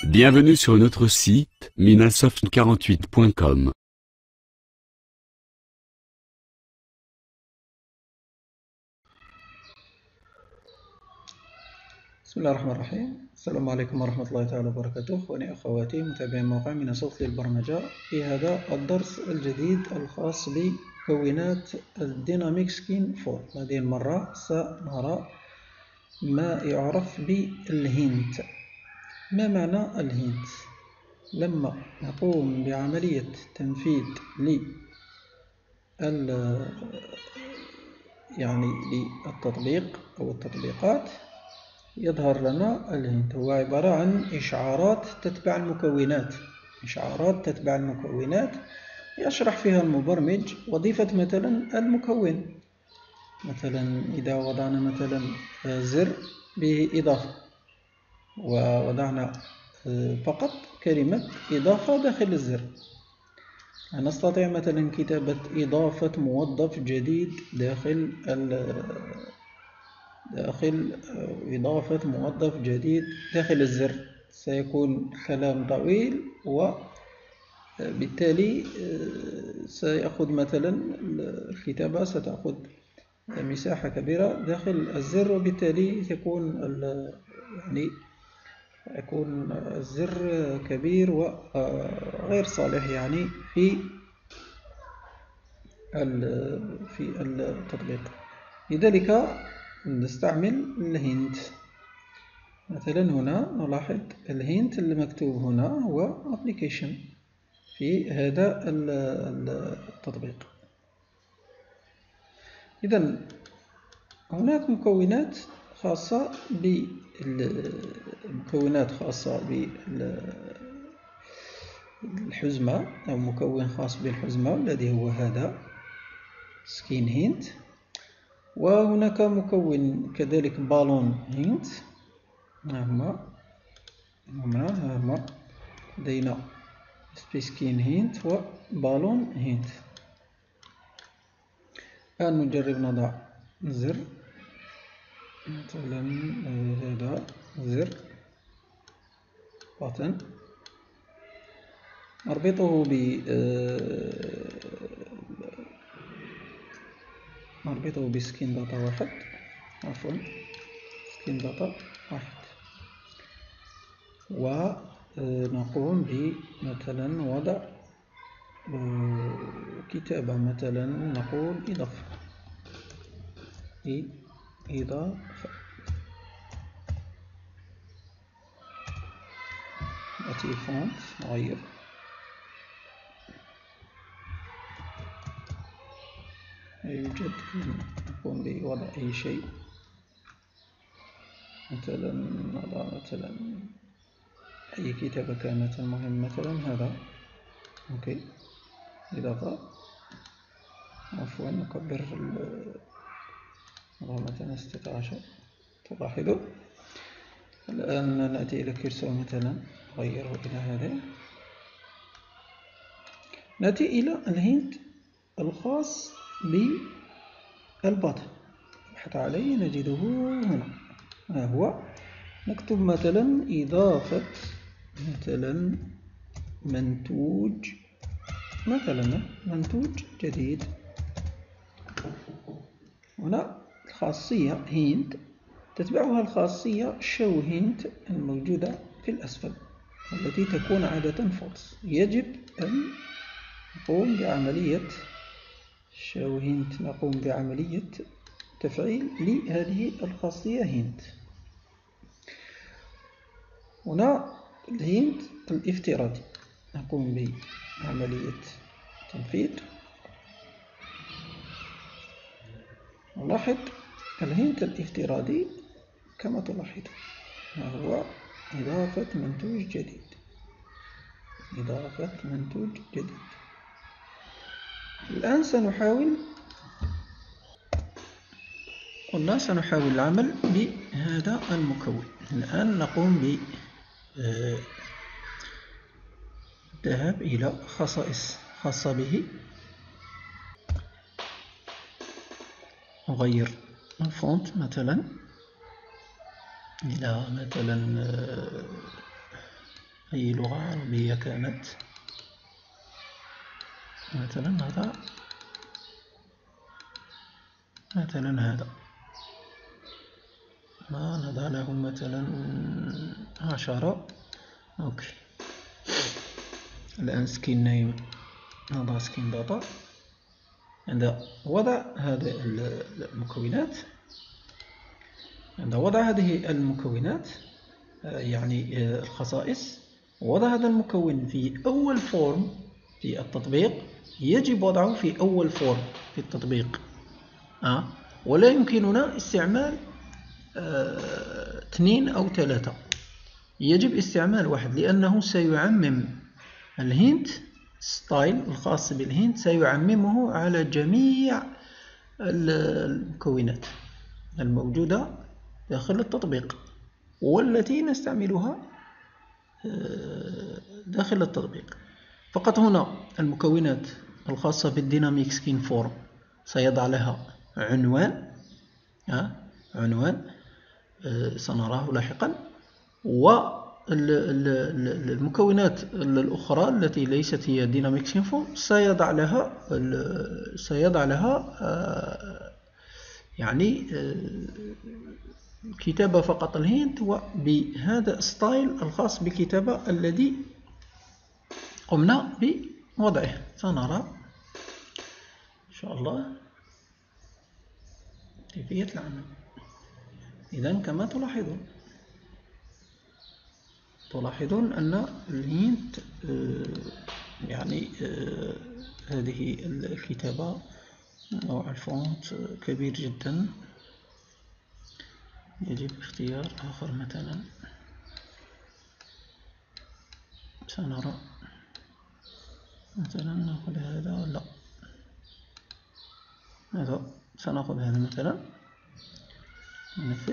Bienvenue sur notre site, minasoft48.com. بسم الله الرحمن الرحيم. السلام عليكم ورحمة الله تعالى وبركاته. أخواني أخواتي متابعين موقع minasoft للبرمجة، في هذا الدرس الجديد الخاص بمكونات الديناميك سكين فور. هذه المرة سنرى ما يعرف بالهينت. ما معنى الهينت؟ لما نقوم بعملية تنفيذ للتطبيق أو التطبيقات يظهر لنا الهينت. هو عبارة عن إشعارات تتبع المكونات، إشعارات تتبع المكونات يشرح فيها المبرمج وظيفة مثلا المكون. مثلا إذا وضعنا مثلا زر به إضافة ووضعنا فقط كلمة إضافة داخل الزر، نستطيع مثلا كتابة إضافة موظف جديد داخل إضافة موظف جديد داخل الزر. سيكون كلام طويل وبالتالي سيأخذ مثلا الكتابة ستأخذ مساحة كبيرة داخل الزر، وبالتالي يكون الزر كبير وغير صالح في التطبيق. لذلك نستعمل الهينت. مثلا هنا نلاحظ الهينت المكتوب هنا هو application في هذا التطبيق. إذن هناك مكونات خاصة بالحزمة أو مكون خاص بالحزمة الذي هو هذا سكين هينت، وهناك مكون كذلك بالون هينت. هما لدينا سكين هينت وبالون هينت. الآن نجرب نضع زر، مثلا هذا زر باتن، نربطه بسكين داتا واحد، سكين داتا واحد، ونقوم بمثلا وضع كتابة، مثلا نقول إضافة نأتي الفونت نغير، لا يوجد، نقوم بوضع أي شيء، مثلا نضع مثلا أي كتابة كانت، المهم مثلا هذا أوكي. إضافة، عفوا نكبر مثلا 16. تلاحظوا الآن نأتي إلى كرسور، مثلا نغيره إلى هذا. نأتي إلى الهينت الخاص بالباتن، نبحث عليه نجده هنا. ها هو، نكتب مثلا إضافة مثلا منتوج جديد. هنا الخاصية هينت تتبعها الخاصية show hint الموجودة في الأسفل، التي تكون عادة false. يجب أن نقوم بعملية show hint، نقوم بعملية تفعيل لهذه الخاصية hint. هنا الهينت الافتراضي، نقوم بعملية تنفيذ. نلاحظ الهينت الافتراضي كما تلاحظ هو إضافة منتوج جديد، الآن سنحاول العمل بهذا المكون. الآن نقوم بالذهاب إلى خصائص خاصة به، نغير الفونت مثلا إلى مثلا أي لغة عربية كانت. مثلا نضع هذا، ما نضع له مثلا 10. أوكي. الآن سكين نيم، نضع سكين داتا. عند وضع هذه المكونات، عند وضع هذه المكونات يعني الخصائص، وضع هذا المكون في أول فورم في التطبيق، يجب وضعه في أول فورم في التطبيق. ولا يمكننا استعمال 2 أو 3. يجب استعمال 1 لأنه سيعمم الهنت ستايل الخاص بالهنت، سيعممه على جميع المكونات الموجودة داخل التطبيق والتي نستعملها داخل التطبيق. فقط هنا المكونات الخاصة بالديناميك سكين فورم سيضع لها عنوان سنراه لاحقا، والمكونات الأخرى التي ليست هي ديناميك سكين فورم سيضع لها يعني كتابة فقط الهنت، وبهذا الستايل الخاص بالكتابة الذي قمنا بوضعه. سنرى إن شاء الله كيفية العمل. إذن كما تلاحظون أن الهنت يعني هذه الكتابة نوع الفونت كبير جدا، يجب اختيار آخر. مثلا سنرى مثلا نأخذ هذا ولا هذا. سنأخذ هذا مثلا، ننفذ.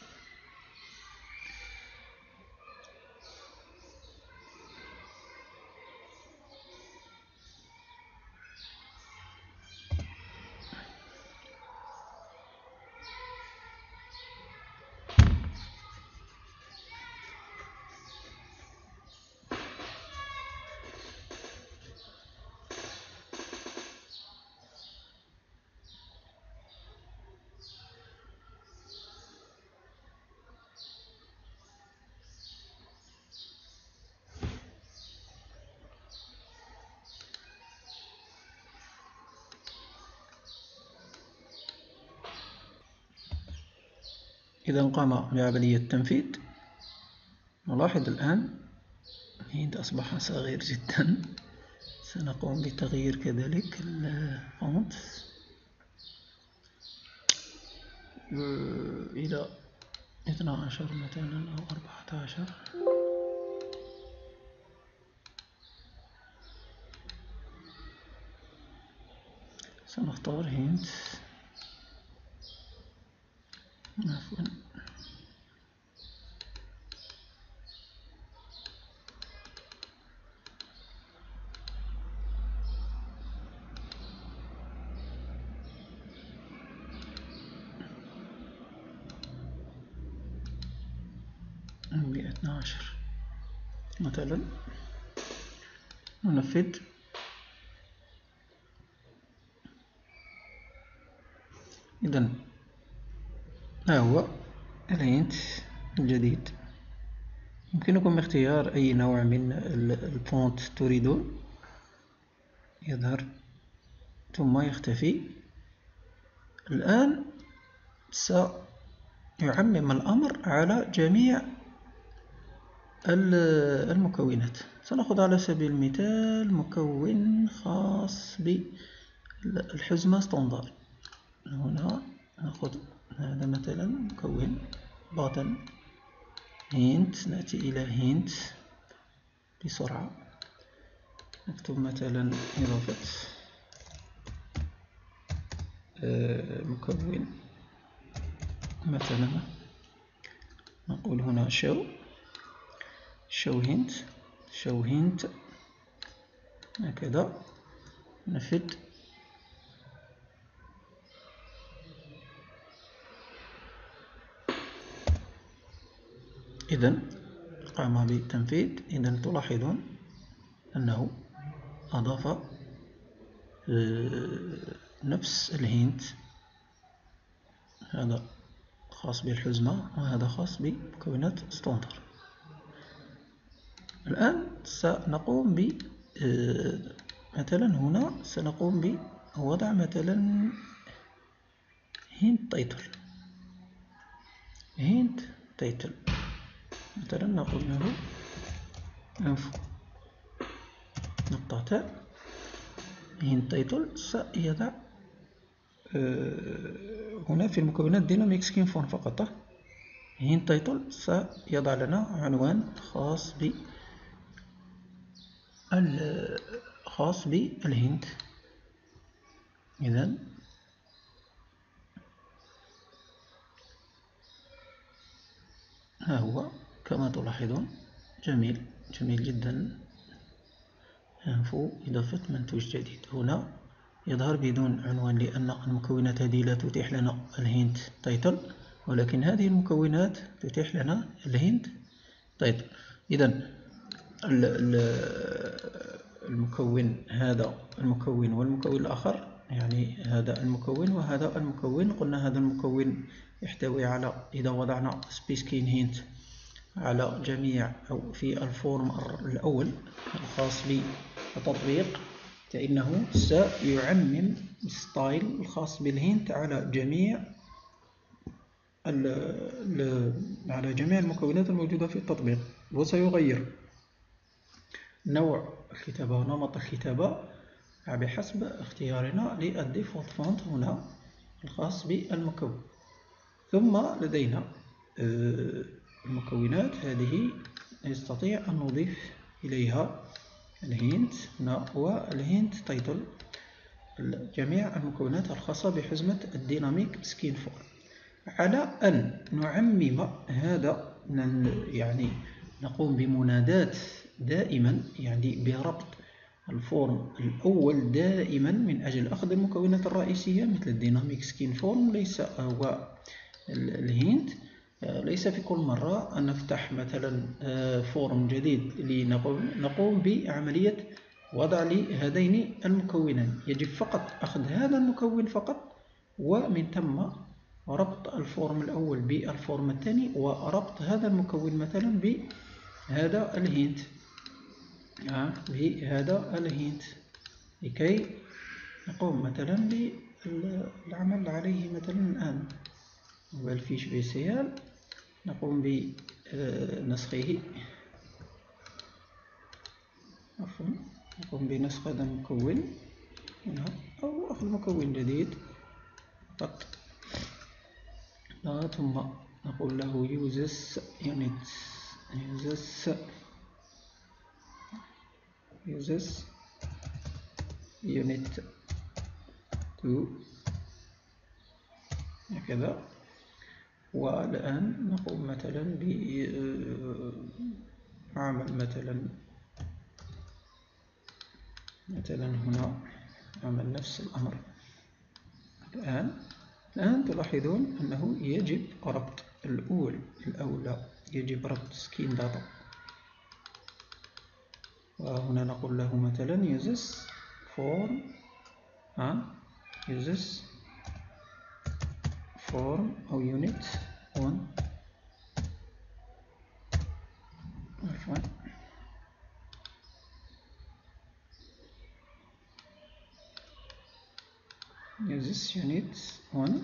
إذا قام بعملية التنفيذ. نلاحظ الآن الهند أصبح صغير جدا. سنقوم بتغيير كذلك الفونت إلى 12 مثلا أو 14. سنختار هند، عفوا، ب12 مثلا. ننفذ. إذن ها هو الهنت الجديد. يمكنكم اختيار أي نوع من الفونت تريدون. يظهر ثم يختفي. الآن سيعمم الأمر على جميع المكونات. سنأخذ على سبيل المثال مكون خاص بالحزمة ستاندر. هنا نأخذ هذا مثلا مكون باتن هنت. نأتي إلى هنت بسرعة، نكتب مثلا إضافة مكون مثلا، نقول هنا show hint هكذا. نفذ. إذن قام بالتنفيذ. إذن تلاحظون أنه أضاف نفس الهنت، هذا خاص بالحزمة وهذا خاص بمكونات ستاندر. الآن سنقوم ب مثلا هنا سنقوم بوضع مثلا هنت تايتل مثلا نقول له انفو نقطة تاء هنت تايتل. سيضع هنا في المكونات ديناميك سكين فون فقط. هنت تايتل سيضع لنا عنوان خاص بالهنت. إذن ها هو كما تلاحظون جميل جدا. أنفو إضافة منتوج جديد. هنا يظهر بدون عنوان لأن المكونات هذه لا تتيح لنا الهنت تايتل، ولكن هذه المكونات تتيح لنا الهنت تايتل. إذن المكون هذا المكون والمكون الآخر، يعني هذا المكون وهذا المكون، قلنا هذا المكون يحتوي على، إذا وضعنا سبيس كين هنت على جميع أو في الفورم الأول الخاص بالتطبيق، فإنه سيعمم ستايل الخاص بالهنت على جميع المكونات الموجودة في التطبيق، وسيغير نوع الكتابة ونمط الكتابة بحسب اختيارنا للديفولت فونت هنا الخاص بالمكون. ثم لدينا المكونات هذه نستطيع أن نضيف إليها الهنت هنا والهنت تايتل، جميع المكونات الخاصة بحزمة الديناميك سكين فون. على أن نعمم هذا، يعني نقوم بمنادات دائما، يعني بربط الفورم الأول دائما من أجل أخذ المكونات الرئيسية مثل الديناميك سكين فورم. ليس هو الهنت ليس في كل مرة أن نفتح مثلا فورم جديد لنقوم بعملية وضع لهذين المكونين. يجب فقط أخذ هذا المكون فقط، ومن ثم ربط الفورم الأول بالفورم الثاني، وربط هذا المكون مثلا بهذا الهنت لكي نقوم مثلا بالعمل عليه. مثلا الآن والفيش بيسيال نقوم بنسخه، نقوم بنسخ هذا المكون هنا أو أخذ مكون جديد فقط، ثم نقول له uses unit 2 هكذا. والآن نقوم مثلا بعمل مثلا هنا عمل نفس الأمر. الآن تلاحظون أنه يجب ربط الأولى يجب ربط سكين داتا، وهنا نقول له مثلا uses form أو unit 1 uses unit 1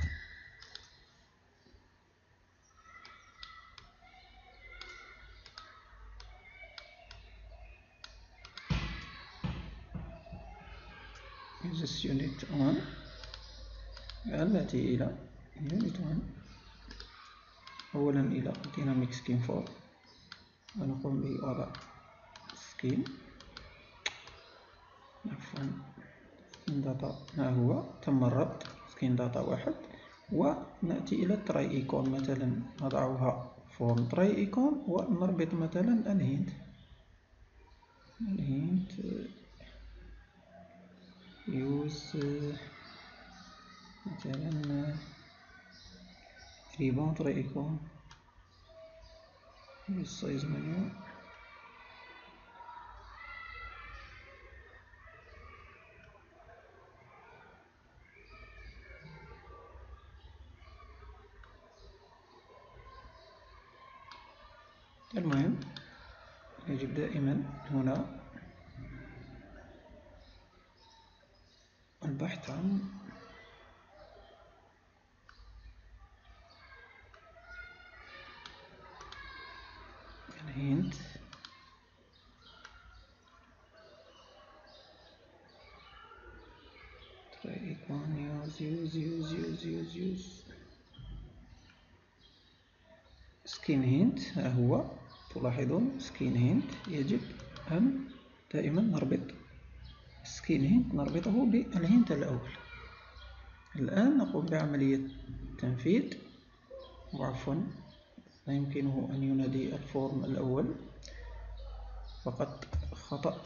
uses unit 1. نأتي إلى unit 1 أولا إلى dynamic skin form، ونقوم بوضع skin data. ها هو تم الربط skin data 1. ونأتي إلى try icon مثلا نضعها form try icon، ونربط مثلا الهنت use مثلا ribbon try icon بالسايز منيو. المهم يجب دائما هنا البحث عن الهنت use سكين هنت. ها هو تلاحظون سكين هنت يجب أن دائما نربط سكين هنت نربطه بالهنت الأول. الآن نقوم بعملية تنفيذ، وعفوا لا يمكنه أن ينادي الفورم الأول، فقط خطأ.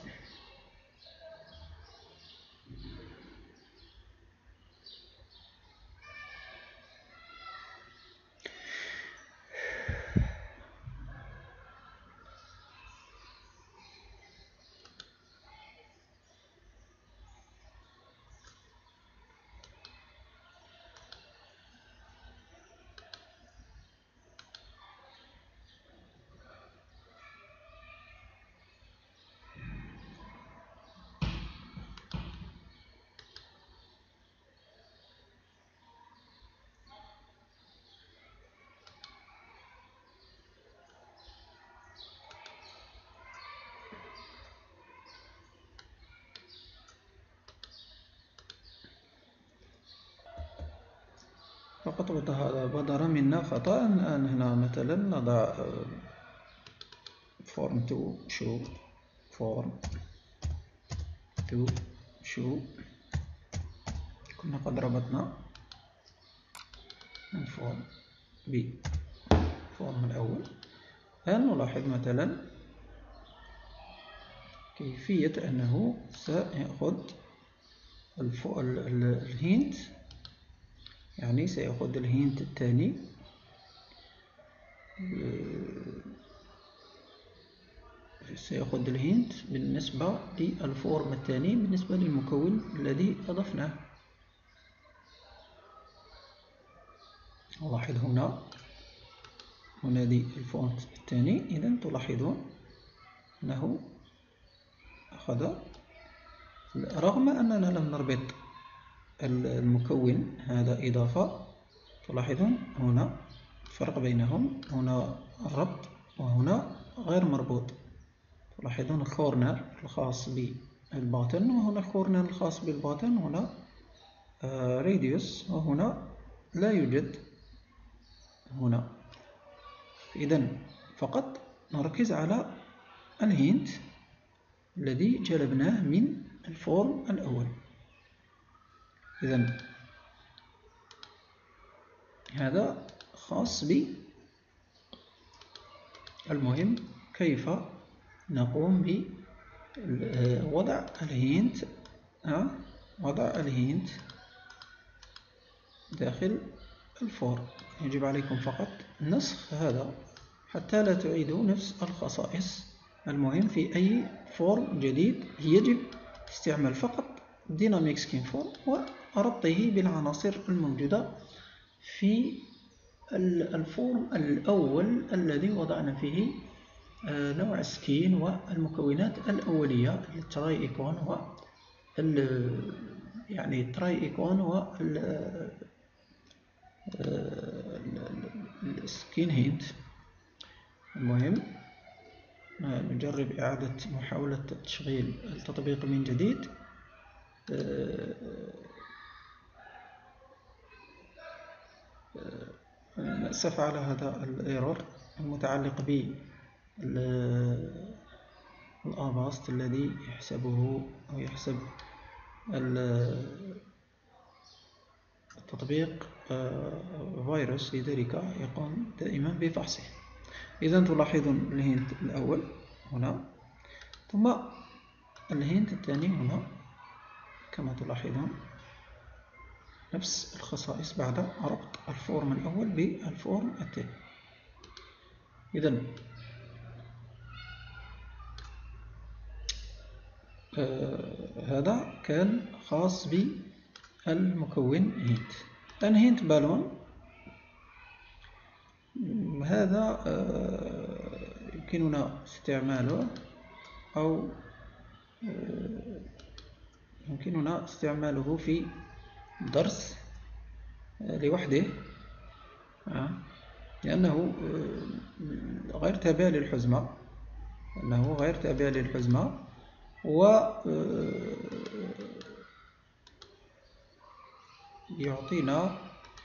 فقط بدر منا خطأ. الآن هنا مثلا نضع form to show. كنا قد ربطنا الفورم بالفورم الأول. الآن نلاحظ مثلا كيفية أنه سيأخذ الهنت، يعني سيأخذ الهنت الثاني سيأخذ الهنت بالنسبة للفورم الثاني بالنسبة للمكون الذي أضفناه. نلاحظ هنا دي الفونت الثاني. إذن تلاحظون أنه أخذ، رغم أننا لم نربط المكون هذا إضافة. تلاحظون هنا الفرق بينهم، هنا الربط وهنا غير مربوط. تلاحظون الكورنر الخاص بالباطن، وهنا الكورنر الخاص بالباطن، هنا راديوس، وهنا لا يوجد هنا. إذن فقط نركز على الهنت الذي جلبناه من الفورم الأول. إذن هذا خاص بالمهم كيف نقوم بوضع الهنت داخل الفورم. يجب عليكم فقط نسخ هذا حتى لا تعيدوا نفس الخصائص. المهم في أي فورم جديد يجب استعمال فقط Dynamic Skin Form وربطه بالعناصر الموجودة في الفورم الأول الذي وضعنا فيه نوع السكين والمكونات الأولية، التراي إيكون يعني التراي إيكون السكين هنت. المهم نجرب إعادة محاولة تشغيل التطبيق من جديد. نأسف على هذا الإيرور المتعلق بالأباست الذي يحسبه أو يحسب التطبيق فيروس، لذلك يقوم دائما بفحصه. إذن تلاحظون الهنت الأول هنا، ثم الهنت الثاني هنا، كما تلاحظون نفس الخصائص بعد ربط الفورم الأول بالفورم الثاني. إذن هذا كان خاص بالمكون هينت. الآن هينت بالون هذا يمكننا استعماله أو يمكننا استعماله في درس لوحده، لأنه غير تابع للحزمة، و يعطينا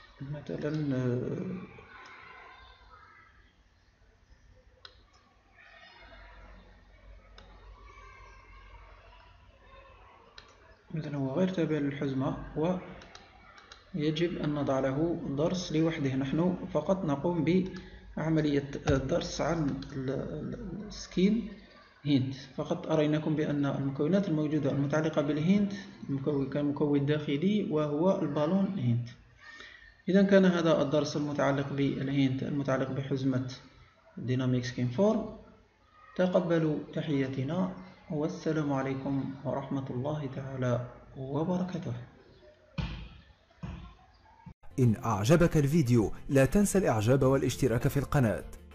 مثلا هو غير تابع للحزمة ويجب أن نضع له درس لوحده. نحن فقط نقوم بعملية الدرس عن السكين هينت. فقط أريناكم بأن المكونات الموجودة المتعلقة بالهينت كمكون داخلي وهو البالون هينت. إذا كان هذا الدرس المتعلق بالهينت المتعلق بحزمة ديناميكس سكين فورم. تقبلوا تحياتنا والسلام عليكم ورحمة الله تعالى وبركاته. إن أعجبك الفيديو لا تنسى الإعجاب والاشتراك في القناة.